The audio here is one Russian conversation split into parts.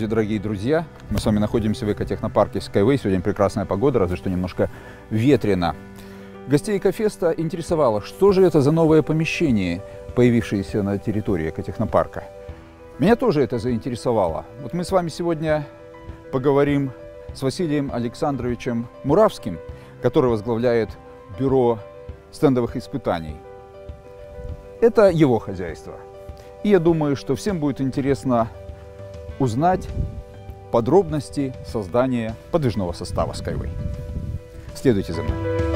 дорогие друзья! Мы с вами находимся в экотехнопарке Skyway. Сегодня прекрасная погода, разве что немножко ветрено. Гостей Экофеста интересовало, что же это за новое помещение, появившееся на территории экотехнопарка. Меня тоже это заинтересовало. Вот мы с вами сегодня поговорим с Василием Александровичем Муравским, который возглавляет бюро стендовых испытаний. Это его хозяйство. И я думаю, что всем будет интересно узнать подробности создания подвижного состава Skyway. Следуйте за мной.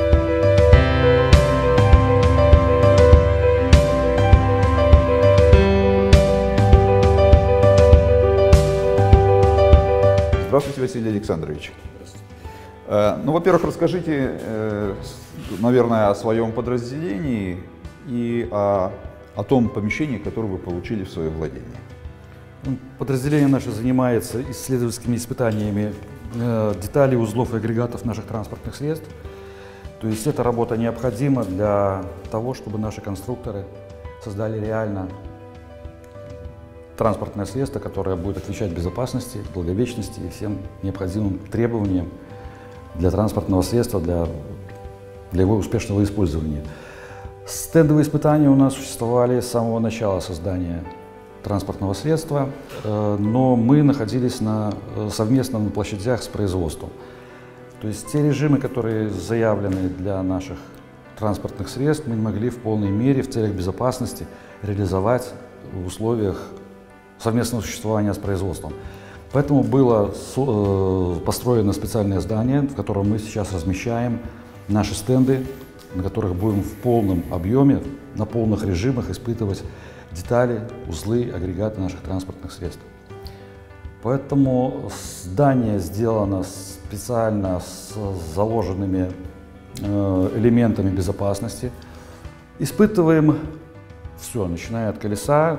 Здравствуйте, Василий Александрович. Ну, во-первых, расскажите, наверное, о своем подразделении и о том помещении, которое вы получили в свое владение. Подразделение наше занимается исследовательскими испытаниями деталей, узлов и агрегатов наших транспортных средств. То есть эта работа необходима для того, чтобы наши конструкторы создали реально транспортное средство, которое будет отвечать безопасности, долговечности и всем необходимым требованиям для транспортного средства, для его успешного использования. Стендовые испытания у нас существовали с самого начала создания транспортного средства, но мы находились совместно на площадях с производством. То есть те режимы, которые заявлены для наших транспортных средств, мы не могли в полной мере в целях безопасности реализовать в условиях совместного существования с производством. Поэтому было построено специальное здание, в котором мы сейчас размещаем наши стенды, на которых будем в полном объеме, на полных режимах испытывать детали, узлы, агрегаты наших транспортных средств. Поэтому здание сделано специально с заложенными элементами безопасности. Испытываем все, начиная от колеса,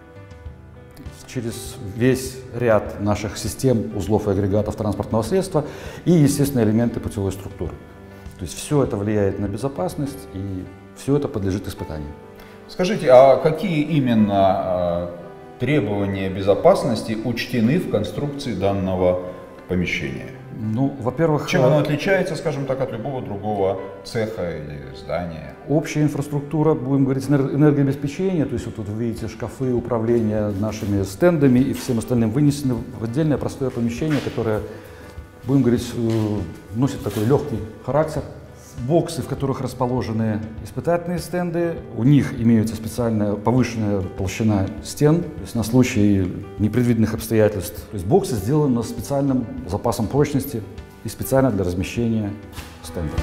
через весь ряд наших систем, узлов и агрегатов транспортного средства и, естественно, элементы путевой структуры. То есть все это влияет на безопасность и все это подлежит испытанию. Скажите, а какие именно требования безопасности учтены в конструкции данного помещения? Ну, во-первых, чем оно отличается, скажем так, от любого другого цеха или здания? Общая инфраструктура, будем говорить, энергообеспечения, то есть вот тут вы видите шкафы управления нашими стендами и всем остальным вынесены в отдельное простое помещение, которое, будем говорить, носит такой легкий характер. Боксы, в которых расположены испытательные стенды, у них имеется специальная повышенная толщина стен, то есть на случай непредвиденных обстоятельств. То есть боксы сделаны с специальным запасом прочности и специально для размещения стендов.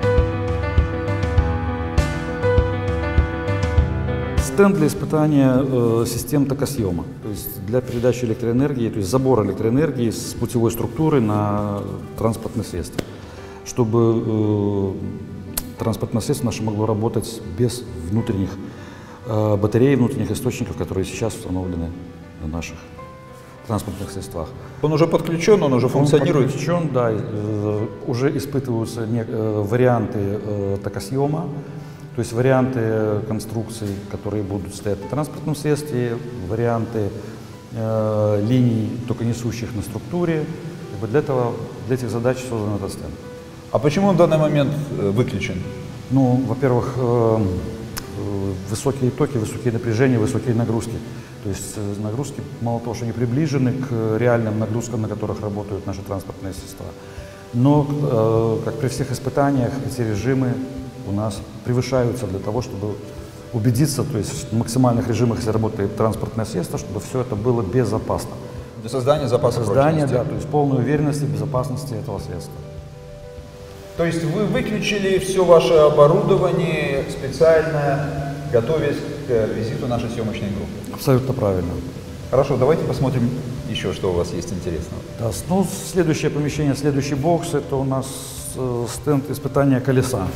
Стенд для испытания систем токосъема, то есть для передачи электроэнергии, то есть забора электроэнергии с путевой структуры на транспортное средство, чтобы транспортное средство наше могло работать без внутренних батарей, внутренних источников, которые сейчас установлены на наших транспортных средствах. Он уже подключен, он уже функционирует? Он подключен, да. Уже испытываются варианты токосъема, то есть варианты конструкций, которые будут стоять на транспортном средстве, варианты линий токонесущих на структуре. Для этих задач создан этот стенд. А почему он в данный момент выключен? Ну, во-первых, высокие токи, высокие напряжения, высокие нагрузки. То есть нагрузки, мало того, что не приближены к реальным нагрузкам, на которых работают наши транспортные средства, но, как при всех испытаниях, эти режимы у нас превышаются для того, чтобы убедиться, то есть в максимальных режимах, если работает транспортное средство, чтобы все это было безопасно. Для создания запаса прочности. Да, то есть полной уверенности в безопасности этого средства. То есть вы выключили все ваше оборудование специально, готовясь к визиту нашей съемочной группы? Абсолютно правильно. Хорошо, давайте посмотрим еще, что у вас есть интересного. Да, ну, следующее помещение, следующий бокс, это у нас стенд испытания колеса.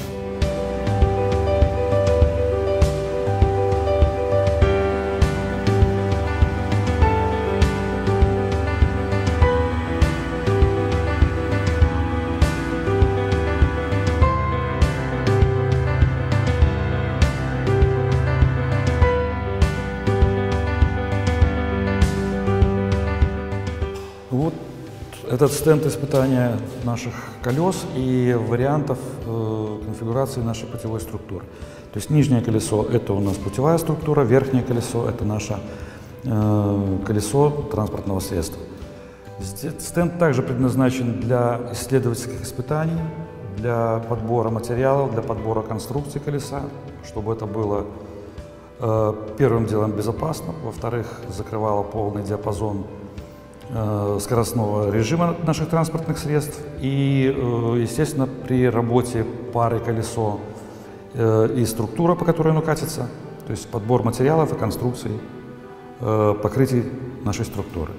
Этот стенд испытания наших колес и вариантов конфигурации нашей путевой структуры. То есть нижнее колесо – это у нас путевая структура, верхнее колесо – это наше колесо транспортного средства. Стенд также предназначен для исследовательских испытаний, для подбора материалов, для подбора конструкции колеса, чтобы это было первым делом безопасно, во-вторых, закрывало полный диапазон скоростного режима наших транспортных средств и, естественно, при работе пары колесо и структура, по которой оно катится, то есть подбор материалов и конструкций, покрытий нашей структуры.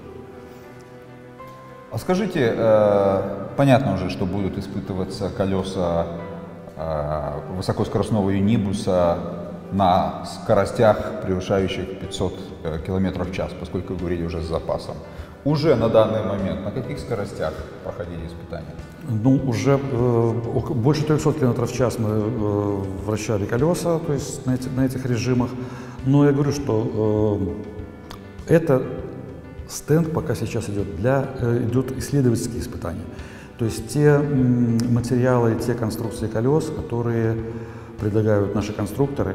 А скажите, понятно уже, что будут испытываться колеса высокоскоростного юнибуса на скоростях, превышающих 500 км в час, поскольку вы говорили уже с запасом. Уже на данный момент на каких скоростях проходили испытания? Ну, уже больше 300 км в час мы вращали колеса, то есть на этих режимах. Но я говорю, что это стенд пока сейчас идут исследовательские испытания. То есть те материалы, те конструкции колес, которые предлагают наши конструкторы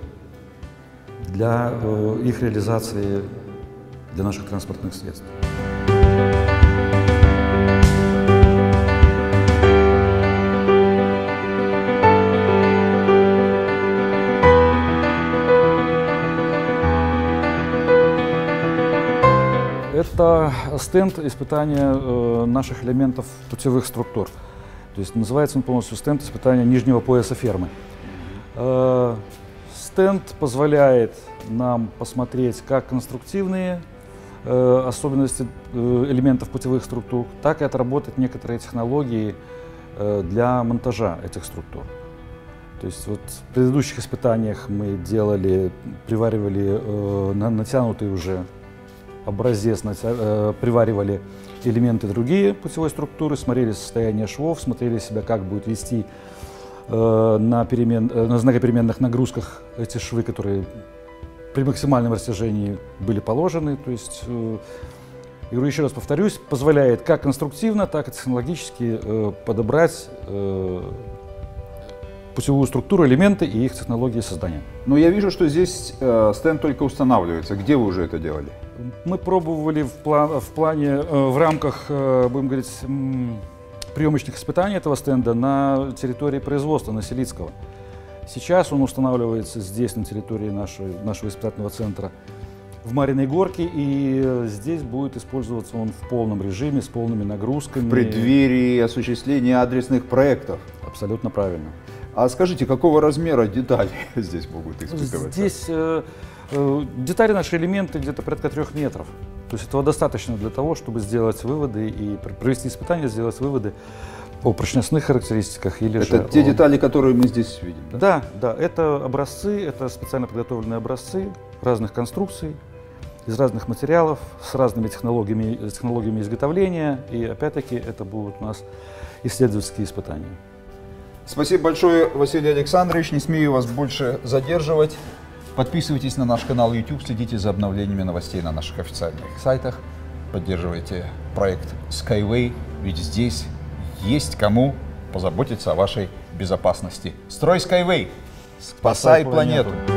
для их реализации для наших транспортных средств. Это стенд испытания наших элементов путевых структур. То есть называется он полностью стенд испытания нижнего пояса фермы. Стенд позволяет нам посмотреть как конструктивные особенности элементов путевых структур, так и отработать некоторые технологии для монтажа этих структур. То есть вот в предыдущих испытаниях мы приваривали натянутый уже образец, приваривали элементы другие путевой структуры, смотрели состояние швов, смотрели себя, как будет вести на знакопеременных нагрузках эти швы, которые при максимальном растяжении были положены. То есть, я говорю, еще раз повторюсь, позволяет как конструктивно, так и технологически подобрать путевую структуру, элементы и их технологии создания. Но я вижу, что здесь стенд только устанавливается. Где вы уже это делали? Мы пробовали в рамках, будем говорить, приемочных испытаний этого стенда на территории производства, на Селицкого. Сейчас он устанавливается здесь, на территории нашего испытательного центра, в Мариной Горке, и здесь будет использоваться он в полном режиме, с полными нагрузками. В преддверии осуществления адресных проектов. Абсолютно правильно. А скажите, какого размера детали здесь могут испытываться? Здесь детали, наши элементы где-то порядка 3 метров. То есть этого достаточно для того, чтобы сделать выводы и провести испытания, сделать выводы о прочностных характеристиках или же Это те детали, которые мы здесь видим, да? Да, да, это образцы, это специально подготовленные образцы разных конструкций, из разных материалов, с разными технологиями изготовления, и опять-таки это будут у нас исследовательские испытания. Спасибо большое, Василий Александрович, не смею вас больше задерживать. Подписывайтесь на наш канал YouTube, следите за обновлениями новостей на наших официальных сайтах, поддерживайте проект Skyway, ведь здесь есть кому позаботиться о вашей безопасности. Строй Skyway, спасай планету!